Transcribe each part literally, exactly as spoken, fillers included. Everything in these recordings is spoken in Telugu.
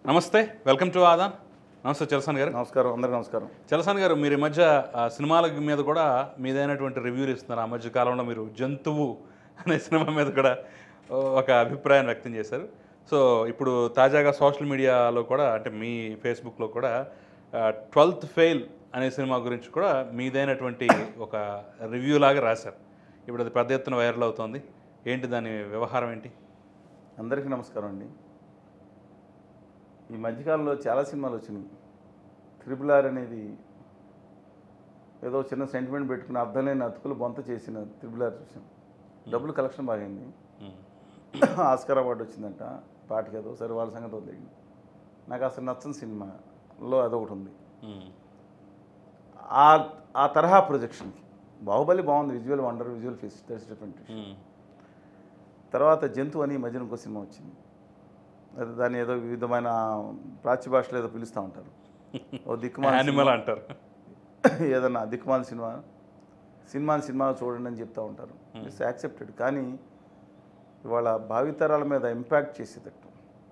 నమస్తే, వెల్కమ్ టు ఆదాన్. నమస్తే చలసాని గారు. నమస్కారం, అందరికీ నమస్కారం. చలసాని గారు, మీరు ఈ మధ్య సినిమాల మీద కూడా మీదైనటువంటి రివ్యూలు ఇస్తున్నారు. ఆ మధ్య కాలంలో మీరు జంతువు అనే సినిమా మీద కూడా ఒక అభిప్రాయాన్ని వ్యక్తం చేశారు. సో ఇప్పుడు తాజాగా సోషల్ మీడియాలో కూడా, అంటే మీ ఫేస్బుక్లో కూడా ట్వెల్త్ ఫెయిల్ అనే సినిమా గురించి కూడా మీదైనటువంటి ఒక రివ్యూ లాగా రాశారు. ఇప్పుడు అది పెద్ద ఎత్తున వైరల్ అవుతోంది. ఏంటి దాని వ్యవహారం ఏంటి? అందరికీ నమస్కారం అండి. ఈ మధ్యకాలంలో చాలా సినిమాలు వచ్చినాయి. త్రిబుల్ ఆర్ అనేది ఏదో చిన్న సెంటిమెంట్ పెట్టుకుని అర్థం లేని అతుకులు బొంత చేసిన త్రిబుల్ ఆర్ చూసాం. డబ్బులు కలెక్షన్ బాగైంది, ఆస్కార్ అవార్డు వచ్చిందంట పాటకి. ఏదో సరే, వాళ్ళ సంగతి వదిలేయండి. నాకు అసలు నచ్చని సినిమాలో అదొకటి ఉంది. ఆ ఆ తరహా ప్రొజెక్షన్కి బాహుబలి బాగుంది, visual wonder, visual feast, that's different. తర్వాత జంతువు అని ఈ మధ్యన ఇంకో సినిమా వచ్చింది. అది దాన్ని ఏదో వివిధమైన ప్రాచ్య భాషలో ఏదో పిలుస్తూ ఉంటారు, ఓ దిక్కుమాల యానిమల్ అంటారు. ఏదన్నా దిక్కుమాల సినిమా సినిమాని సినిమా చూడండి అని చెప్తూ ఉంటారు. It's accepted. కానీ ఇవాళ భావితరాల మీద ఇంపాక్ట్ చేసేటట్టు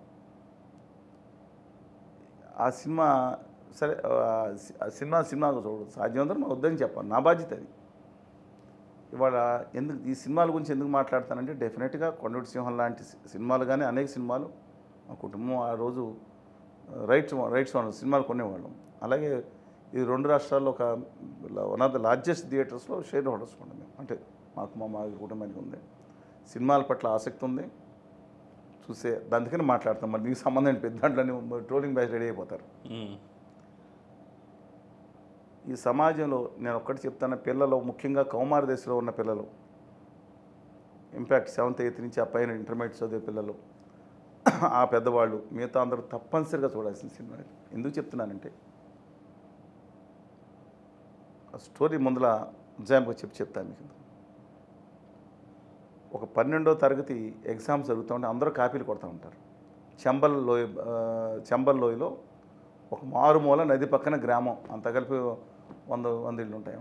ఆ సినిమా సరే, ఆ సినిమా సినిమాగా చూడదు. సాధ్యమంతా వద్దని చెప్పాను, నా బాధ్యత అది. ఇవాళ ఎందుకు ఈ సినిమాల గురించి ఎందుకు మాట్లాడతానంటే, డెఫినెట్గా కొండవీటి సింహం లాంటి సినిమాలు కానీ అనేక సినిమాలు మా కుటుంబం ఆ రోజు రైట్స్ రైట్స్ సినిమాలు కొనేవాళ్ళం. అలాగే ఈ రెండు రాష్ట్రాల్లో ఒక వన్ ఆఫ్ ద లార్జెస్ట్ థియేటర్స్లో షేర్ హోల్డర్స్ ఉన్నాం మేము. అంటే మాకు మా మా కుటుంబానికి ఉంది, సినిమాల పట్ల ఆసక్తి ఉంది, చూసే దానికని మాట్లాడతాం. మరి నీకు సంబంధం పెద్ద దాంట్లోనే ట్రోలింగ్ బ్యాచ్ రెడీ అయిపోతారు. ఈ సమాజంలో నేను ఒక్కటి చెప్తాను, పిల్లలు ముఖ్యంగా కౌమార దశలో ఉన్న పిల్లలు, ఇంపాక్ట్ సెవెంత్ ఎయిత్ నుంచి ఆ పైన ఇంటర్మీడియట్ చదివే పిల్లలు, ఆ పెద్దవాళ్ళు, మిగతా అందరూ తప్పనిసరిగా చూడాల్సిన సినిమా. ఎందుకు చెప్తున్నానంటే, ఆ స్టోరీ ముందల ఎగ్జాంపుల్ చెప్పి చెప్తాను మీకు. ఒక పన్నెండో తరగతి ఎగ్జామ్స్ జరుగుతూ ఉంటే అందరూ కాపీలు కొడుతూ ఉంటారు. చంబల్ లోయ చంబల్ లోయలో ఒక మారుమూల నది పక్కన గ్రామం, అంత కలిపి వంద వంద ఇళ్ళు ఉంటాయి.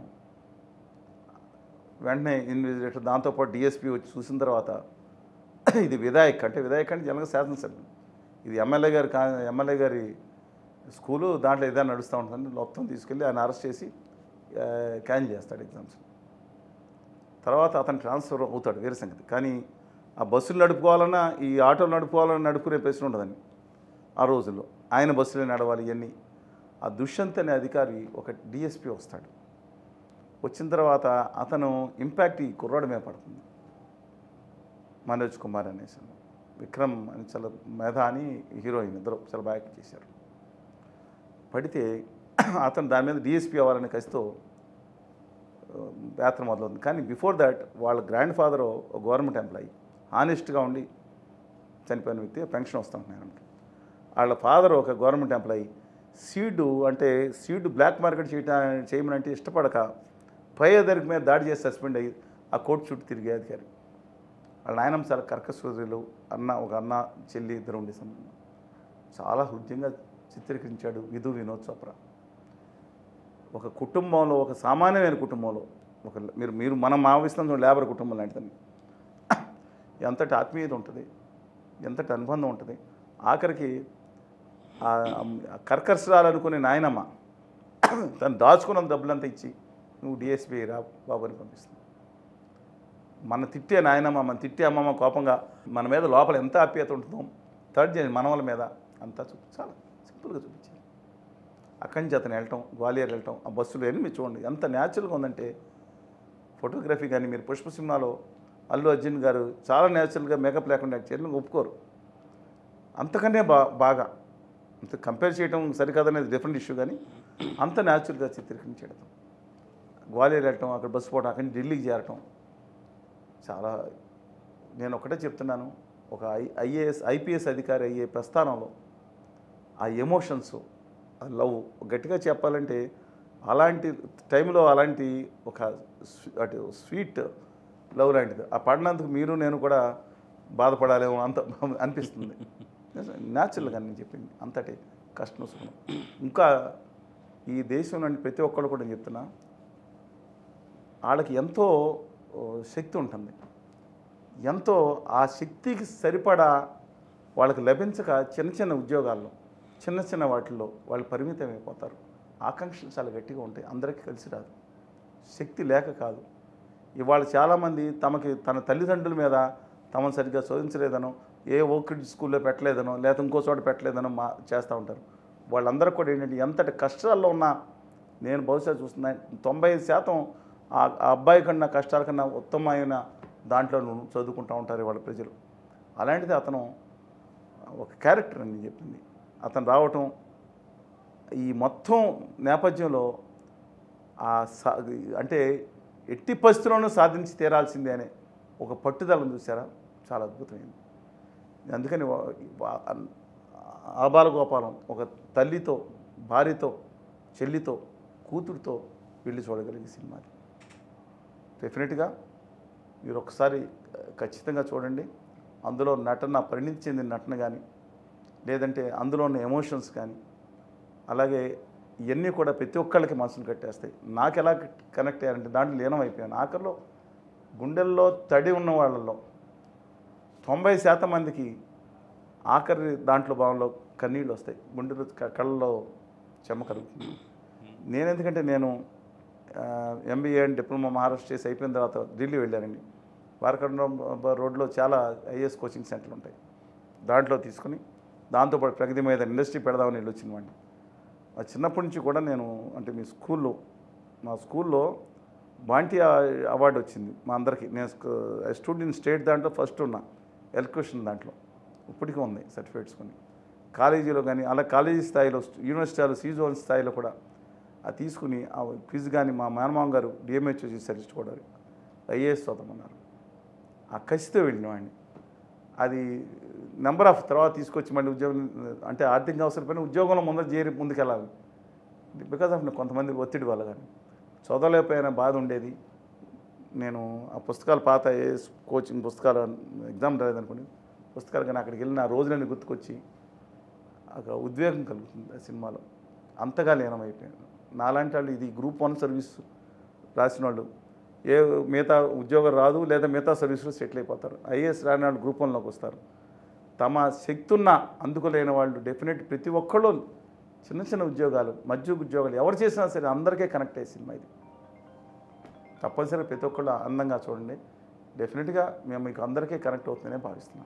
వెంటనే ఇన్విజిలేటర్, దాంతోపాటు డిఎస్పీ వచ్చి చూసిన తర్వాత, ఇది విధాయక్ అంటే విధాయక్ అంటే జనరల్గా శాసనసభ్యులు, ఇది ఎమ్మెల్యే గారి కా ఎమ్మెల్యే గారి స్కూలు, దాంట్లో ఏదైనా నడుస్తూ ఉంటుందని మొత్తం తీసుకెళ్ళి ఆయన అరెస్ట్ చేసి క్యాన్సిల్ చేస్తాడు ఎగ్జామ్స్. తర్వాత అతను ట్రాన్స్ఫర్ అవుతాడు, వేరే సంగతి. కానీ ఆ బస్సులు నడుపుకోవాలన్నా, ఈ ఆటోలు నడుపుకోవాలన్నా నడుపుకునే ప్రశ్న ఉండదని ఆ రోజుల్లో. ఆయన బస్సులే నడవాలి ఇవన్నీ. ఆ దుష్యంత్ అనే అధికారి ఒక డిఎస్పీ వస్తాడు. వచ్చిన తర్వాత అతను ఇంపాక్ట్ ఈ కుర్రాడి మీద పడుతుంది. మనోజ్ కుమార్ అనేసి, విక్రమ్ అని చాలా మేధా అని హీరోయిన్, ఇద్దరు చాలా బాగా యాక్ట్ చేశారు. పడితే అతను దాని మీద డిఎస్పీ అవ్వాలనే కసితో యాత్ర మొదలవుతుంది. కానీ బిఫోర్ దాట్ వాళ్ళ గ్రాండ్ ఫాదర్ గవర్నమెంట్ ఎంప్లాయీ, హానెస్ట్గా ఉండి చనిపోయిన వ్యక్తి, పెన్షన్ వస్తూ ఉంటున్నాయి ఆయనకి. వాళ్ళ ఫాదర్ ఒక గవర్నమెంట్ ఎంప్లాయీ. సీడు అంటే సీడు బ్లాక్ మార్కెట్ చేయటం చేయమనంటే ఇష్టపడక పై అధికారి మీద దాడి చేసి సస్పెండ్ అయ్యి ఆ కోర్టు చుట్టూ తిరిగే అధికారి. వాళ్ళ నాయనమ్మ చాలా కర్కశూరులు, అన్న ఒక అన్న చెల్లి ఇద్దరు ఉండే సంబంధం. చాలా హృదయంగా చిత్రీకరించాడు విధు వినోద్ చోప్రా. ఒక కుటుంబంలో, ఒక సామాన్యమైన కుటుంబంలో, ఒక మీరు మీరు మనం మావిస్తాం లేబర్ కుటుంబం లాంటిదని, ఎంతటి ఆత్మీయత ఉంటుంది, ఎంతటి అనుబంధం ఉంటుంది. ఆఖరికి కర్కర్సరాలు అనుకునే నాయనమ్మ తను దాచుకున్న డబ్బులంతా ఇచ్చి, నువ్వు డిఎస్పీ రా బాబు అని పంపిస్తుంది. మన తిట్టే నాయనమ్మ, మన తిట్టే అమ్మమ్మ కోపంగా మన మీద లోపల ఎంత ఆప్యాయత ఉంటుందో థర్డ్ జన్ మనవల మీద అంతా చూపి చాలా సింపుల్గా చూపించారు. అక్కడి నుంచి అతను వెళ్ళటం, గ్వాలియర్ వెళ్ళటం, ఆ బస్సులో వెళ్ళి మీరు చూడండి ఎంత న్యాచురల్గా ఉందంటే ఫోటోగ్రఫీ. కానీ మీరు పుష్ప సినిమాలో అల్లు అర్జున్ గారు చాలా న్యాచురల్గా మేకప్ లేకుండా యాక్ట్ చేయడం ఒప్పుకోరు. అంతకనే బా బాగా అంత కంపేర్ చేయడం సరికాదనేది డిఫరెంట్ ఇష్యూ. కానీ అంత న్యాచురల్గా చిత్రీకరించడం, గ్వాలియర్ వెళ్ళటం, అక్కడ బస్సు పోవడం, అక్కడి నుంచి ఢిల్లీకి చేరటం చాలా. నేను ఒకటే చెప్తున్నాను, ఒక ఐ ఐఏఎస్ ఐపీఎస్ అధికారి అయ్యే ప్రస్థానంలో ఆ ఎమోషన్స్, ఆ లవ్, గట్టిగా చెప్పాలంటే అలాంటి టైంలో అలాంటి ఒక అటు స్వీట్ లవ్ లాంటిది ఆ పడినందుకు మీరు నేను కూడా బాధపడాలేమో అంత అనిపిస్తుంది. న్యాచురల్గా నేను చెప్పింది అంతటి కష్టం సుఖం. ఇంకా ఈ దేశంలోని ప్రతి ఒక్కళ్ళు కూడా నేను చెప్తున్నా, వాళ్ళకి ఎంతో శక్తి ఉంటుంది, ఎంతో ఆ శక్తికి సరిపడా వాళ్ళకి లభించక చిన్న చిన్న ఉద్యోగాల్లో చిన్న చిన్న వాటిల్లో వాళ్ళు పరిమితం అయిపోతారు. ఆకాంక్షలు చాలా గట్టిగా ఉంటాయి, అందరికీ కలిసి రాదు, శక్తి లేక కాదు. ఇవాళ చాలామంది తమకి తన తల్లిదండ్రుల మీద తమను సరిగ్గా శోధించలేదనో, ఏ ఓకిడ్ స్కూల్లో పెట్టలేదనో, లేదా ఇంకో చోట పెట్టలేదనో మా చేస్తూ ఉంటారు. వాళ్ళందరూ కూడా ఏంటంటే ఎంతటి కష్టాల్లో ఉన్నా, నేను బహుశా చూస్తున్నా తొంభై శాతం ఆ అబ్బాయి కన్నా కష్టాల కన్నా ఉత్తమమైన దాంట్లో చదువుకుంటూ ఉంటారు వాళ్ళ ప్రజలు. అలాంటిది అతను ఒక క్యారెక్టర్ అని చెప్పింది. అతను రావటం ఈ మొత్తం నేపథ్యంలో ఆ సా అంటే ఎట్టి పరిస్థితుల్లోనూ సాధించి తీరాల్సిందే అనే ఒక పట్టుదలను చూసారా, చాలా అద్భుతమైంది. అందుకని ఆబాలగోపాలం ఒక తల్లితో, భార్యతో, చెల్లితో, కూతురుతో వెళ్ళి చూడగలిగే సినిమా. డెఫినెట్గా మీరు ఒకసారి ఖచ్చితంగా చూడండి. అందులో నటన, పరిణితి చెందిన నటన కానీ, లేదంటే అందులో ఉన్న ఎమోషన్స్ కానీ, అలాగే ఇవన్నీ కూడా ప్రతి ఒక్కళ్ళకి మనసును కట్టేస్తాయి. నాకు ఎలా కనెక్ట్ అయ్యారంటే దాంట్లో లీనం అయిపోయాను. ఆఖరిలో గుండెల్లో తడి ఉన్న వాళ్ళలో తొంభై శాతం మందికి ఆఖరి దాంట్లో భావంలో కన్నీళ్ళు వస్తాయి, గుండెలు కళ్ళలో చెమ్మ కలుగుతుంది. నేను ఎందుకంటే నేను ఎంబీఏ అండ్ డిప్లొమా మహారాష్ట్ర చేసి అయిపోయిన తర్వాత ఢిల్లీ వెళ్ళానండి. వారకండ రోడ్లో చాలా ఐఏఎస్ కోచింగ్ సెంటర్లు ఉంటాయి. దాంట్లో తీసుకుని దాంతోపాటు ప్రగతి మీద ఇండస్ట్రీ పెడదామని వెళ్ళి వచ్చినవాడిని. ఆ చిన్నప్పటి నుంచి కూడా నేను అంటే మీ స్కూల్లో మా స్కూల్లో బాంటీ అవార్డు వచ్చింది మా అందరికీ. నేను స్టూడెంట్ స్టేట్ దాంట్లో ఫస్ట్ ఉన్నా, ఎలక్యూషన్ దాంట్లో ఇప్పటికీ ఉంది సర్టిఫికేట్స్ కొన్ని. కాలేజీలో కానీ అలా కాలేజీ స్థాయిలో, యూనివర్సిటీలో సీజోన్ స్థాయిలో కూడా అది తీసుకుని ఆ క్విజ్ కానీ మా మేనమామ గారు డిఎంహెచ్ వచ్చి సర్టిఫికేట్ కూడా ఐఏఎస్ చదవమన్నారు. ఆ కసితో వెళ్ళినవాడిని. అది నెంబర్ ఆఫ్ తర్వాత తీసుకొచ్చి మళ్ళీ ఉద్యోగం అంటే ఆర్థికంగా అవసరమైన ఉద్యోగంలో ముందర చేరి ముందుకెళ్ళాలి. బికాజ్ ఆఫ్ కొంతమంది ఒత్తిడి వల్ల కానీ చదవలేకపోయిన బాధ ఉండేది. నేను ఆ పుస్తకాలు పాత ఐఏఎస్ కోచింగ్ పుస్తకాలు ఎగ్జామ్ రాలేదనుకోండి, పుస్తకాలు కానీ అక్కడికి వెళ్ళిన ఆ రోజులన్నీ గుర్తుకొచ్చి ఒక ఉద్వేగం కలుగుతుంది ఆ సినిమాలో. అంతగా లీనమైపోయాను. నాలాంటి వాళ్ళు ఇది గ్రూప్ వన్ సర్వీస్ రాసిన వాళ్ళు ఏ మిగతా ఉద్యోగం రాదు, లేదా మిగతా సర్వీసులో సెటిల్ అయిపోతారు. ఐఏఎస్ రాని వాళ్ళు గ్రూప్ వన్లోకి వస్తారు. తమ శక్తి ఉన్న అందుకోలేని వాళ్ళు డెఫినెట్ ప్రతి ఒక్కళ్ళు చిన్న చిన్న ఉద్యోగాలు, మధ్య ఉద్యోగాలు ఎవరు చేసినా సరే అందరికీ కనెక్ట్ అయ్యే సినిమా ఇది. తప్పనిసరిగా ప్రతి ఒక్కళ్ళు అందంగా చూడండి. డెఫినెట్గా మేము మీకు అందరికీ కనెక్ట్ అవుతుందనే భావిస్తున్నాం.